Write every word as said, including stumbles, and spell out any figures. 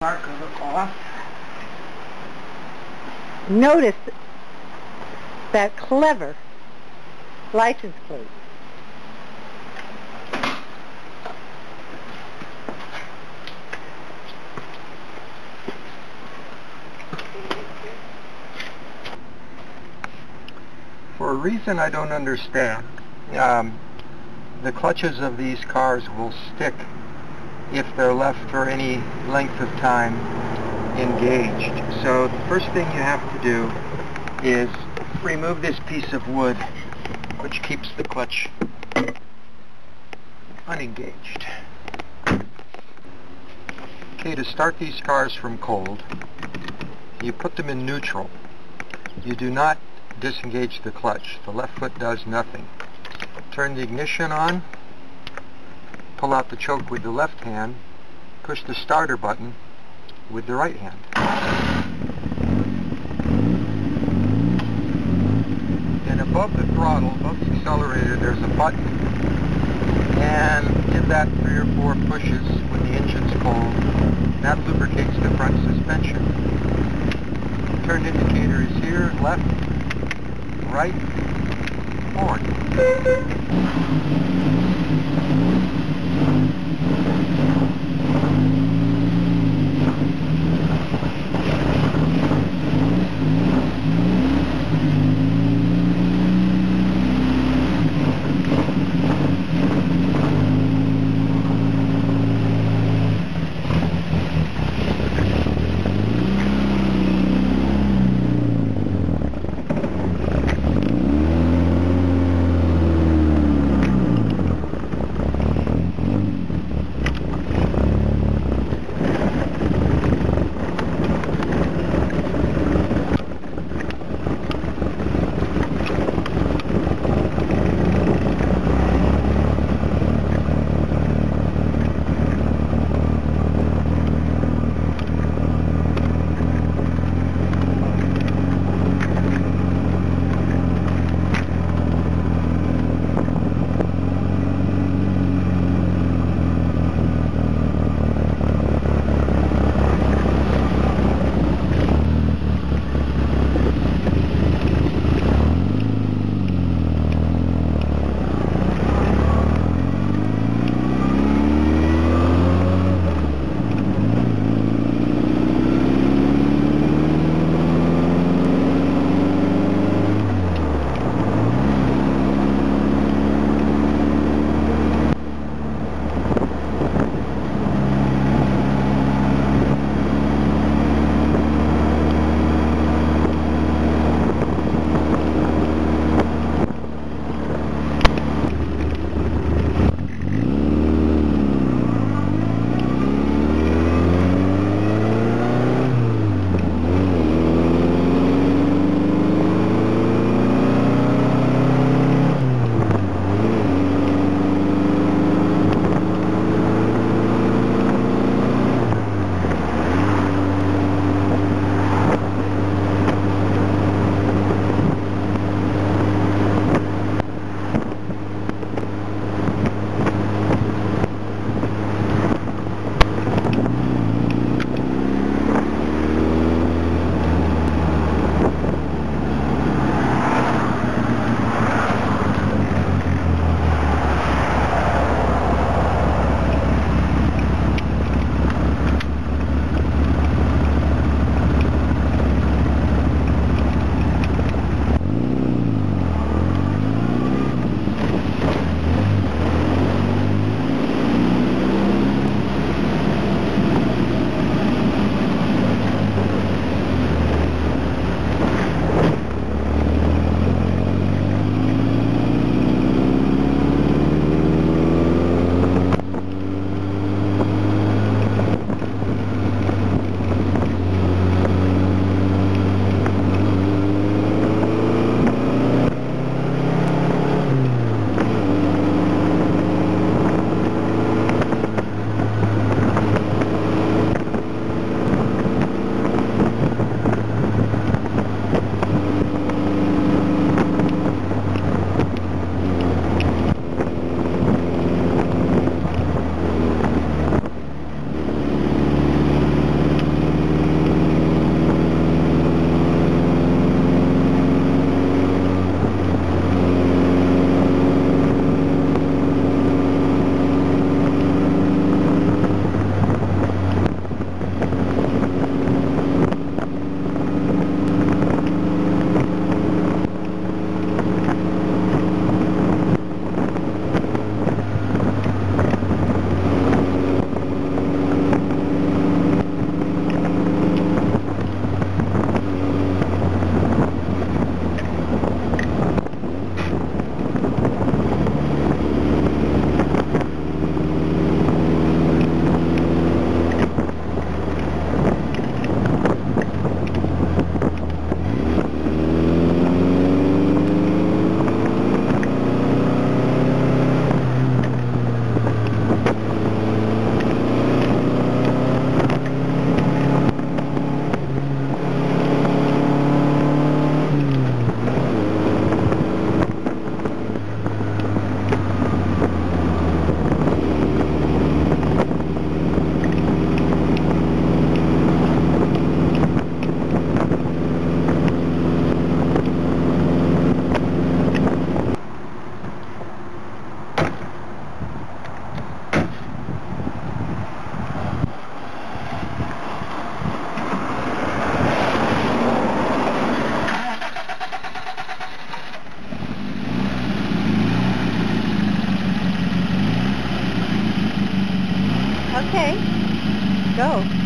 marker off. Notice that clever license plate. For a reason I don't understand, um, the clutches of these cars will stick if they're left for any length of time engaged. So the first thing you have to do is remove this piece of wood which keeps the clutch unengaged. Okay, to start these cars from cold, you put them in neutral. You do not disengage the clutch. The left foot does nothing. Turn the ignition on, pull out the choke with the left hand, push the starter button with the right hand. And above the throttle, above the accelerator, there's a button, and give that three or four pushes when the engine's cold. That lubricates the front suspension. Turn indicator is here, left, right, forward. Okay. Go.